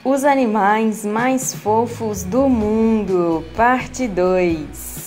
Os animais mais fofos do mundo, parte 2.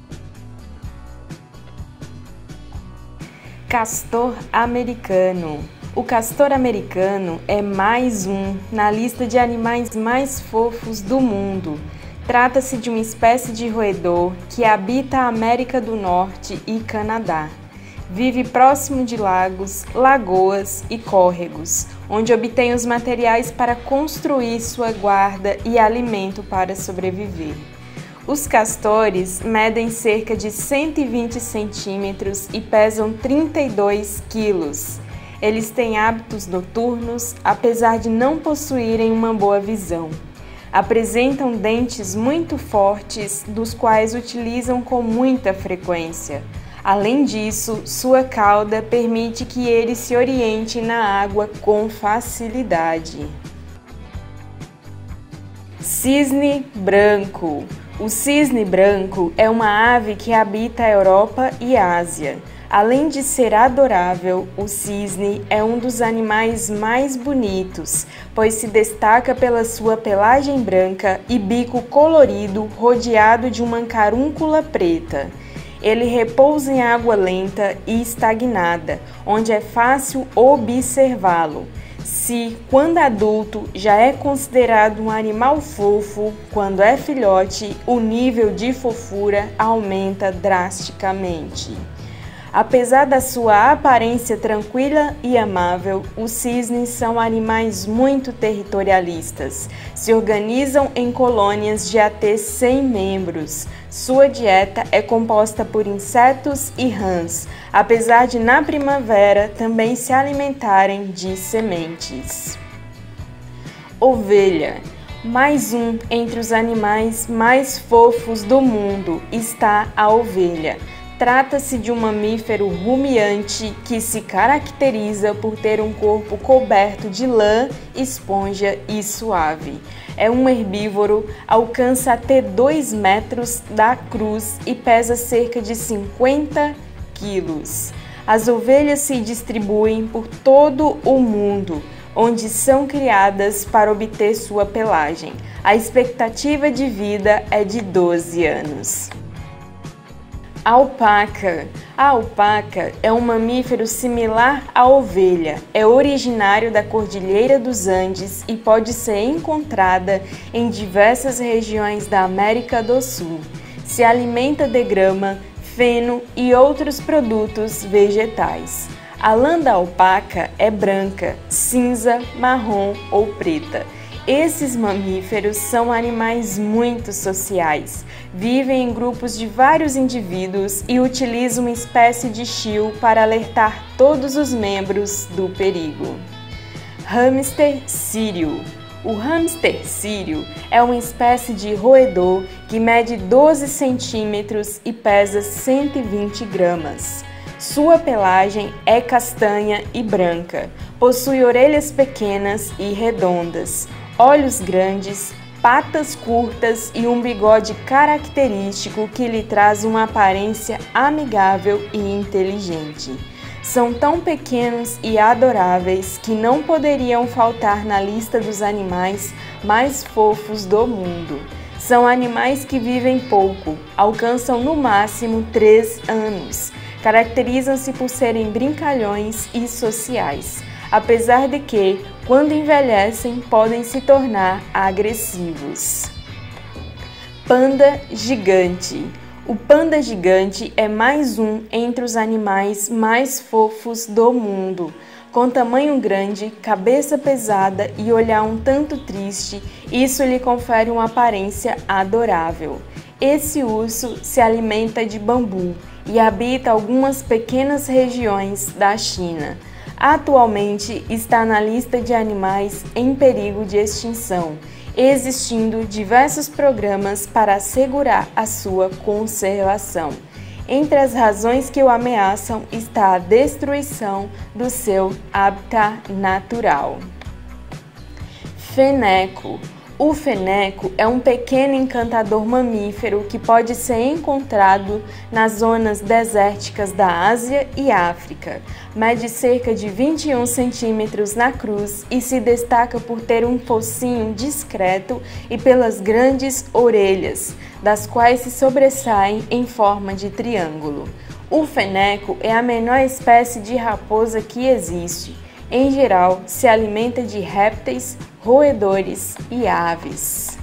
Castor americano. O castor americano é mais um na lista de animais mais fofos do mundo. Trata-se de uma espécie de roedor que habita a América do Norte e Canadá. Vive próximo de lagos, lagoas e córregos, onde obtém os materiais para construir sua guarda e alimento para sobreviver. Os castores medem cerca de 120 centímetros e pesam 32 quilos. Eles têm hábitos noturnos, apesar de não possuírem uma boa visão. Apresentam dentes muito fortes, dos quais utilizam com muita frequência. Além disso, sua cauda permite que ele se oriente na água com facilidade. Cisne branco. O cisne branco é uma ave que habita a Europa e a Ásia. Além de ser adorável, o cisne é um dos animais mais bonitos, pois se destaca pela sua pelagem branca e bico colorido rodeado de uma carúncula preta. Ele repousa em água lenta e estagnada, onde é fácil observá-lo. Se, quando adulto, já é considerado um animal fofo, quando é filhote, o nível de fofura aumenta drasticamente. Apesar da sua aparência tranquila e amável, os cisnes são animais muito territorialistas. Se organizam em colônias de até 100 membros. Sua dieta é composta por insetos e rãs, apesar de na primavera também se alimentarem de sementes. Ovelha. Mais um entre os animais mais fofos do mundo está a ovelha. Trata-se de um mamífero rumiante que se caracteriza por ter um corpo coberto de lã, esponja e suave. É um herbívoro, alcança até 2 metros da cruz e pesa cerca de 50 quilos. As ovelhas se distribuem por todo o mundo, onde são criadas para obter sua pelagem. A expectativa de vida é de 12 anos. Alpaca. A alpaca é um mamífero similar à ovelha. É originário da Cordilheira dos Andes e pode ser encontrada em diversas regiões da América do Sul. Se alimenta de grama, feno e outros produtos vegetais. A lã da alpaca é branca, cinza, marrom ou preta. Esses mamíferos são animais muito sociais. Vivem em grupos de vários indivíduos e utilizam uma espécie de chiu para alertar todos os membros do perigo. Hamster sírio. O hamster sírio é uma espécie de roedor que mede 12 centímetros e pesa 120 gramas. Sua pelagem é castanha e branca. Possui orelhas pequenas e redondas, olhos grandes, patas curtas e um bigode característico que lhe traz uma aparência amigável e inteligente. São tão pequenos e adoráveis que não poderiam faltar na lista dos animais mais fofos do mundo. São animais que vivem pouco, alcançam no máximo 3 anos. Caracterizam-se por serem brincalhões e sociais, apesar de que, quando envelhecem, podem se tornar agressivos. Panda gigante. O panda gigante é mais um entre os animais mais fofos do mundo. Com tamanho grande, cabeça pesada e olhar um tanto triste, isso lhe confere uma aparência adorável. Esse urso se alimenta de bambu e habita algumas pequenas regiões da China. Atualmente está na lista de animais em perigo de extinção, existindo diversos programas para assegurar a sua conservação. Entre as razões que o ameaçam está a destruição do seu habitat natural. Feneco. O feneco é um pequeno encantador mamífero que pode ser encontrado nas zonas desérticas da Ásia e África. Mede cerca de 21 centímetros na cruz e se destaca por ter um focinho discreto e pelas grandes orelhas, das quais se sobressaem em forma de triângulo. O feneco é a menor espécie de raposa que existe. Em geral, se alimenta de répteis, roedores e aves.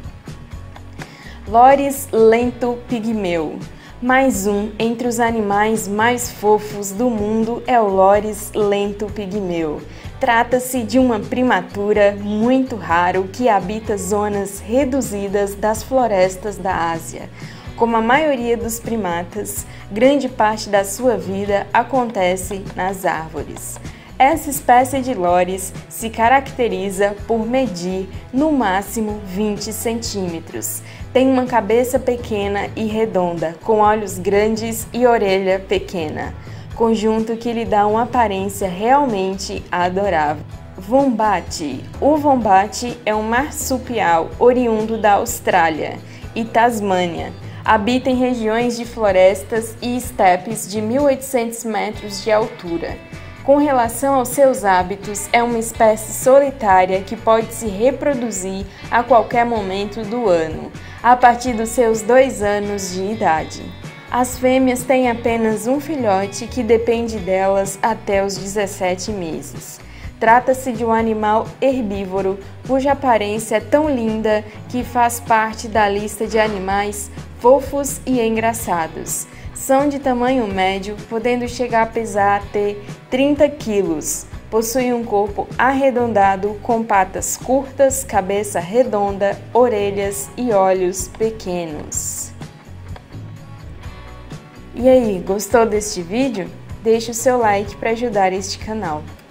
Loris lento-pigmeu. Mais um entre os animais mais fofos do mundo é o Loris lento-pigmeu. Trata-se de uma primatura muito raro que habita zonas reduzidas das florestas da Ásia. Como a maioria dos primatas, grande parte da sua vida acontece nas árvores. Essa espécie de loris se caracteriza por medir no máximo 20 centímetros. Tem uma cabeça pequena e redonda, com olhos grandes e orelha pequena, conjunto que lhe dá uma aparência realmente adorável. Vombate. O vombate é um marsupial oriundo da Austrália e Tasmânia. Habita em regiões de florestas e estepes de 1.800 metros de altura. Com relação aos seus hábitos, é uma espécie solitária que pode se reproduzir a qualquer momento do ano, a partir dos seus 2 anos de idade. As fêmeas têm apenas um filhote que depende delas até os 17 meses. Trata-se de um animal herbívoro, cuja aparência é tão linda que faz parte da lista de animais fofos e engraçados. São de tamanho médio, podendo chegar a pesar até 30 quilos. Possuem um corpo arredondado, com patas curtas, cabeça redonda, orelhas e olhos pequenos. E aí, gostou deste vídeo? Deixe o seu like para ajudar este canal.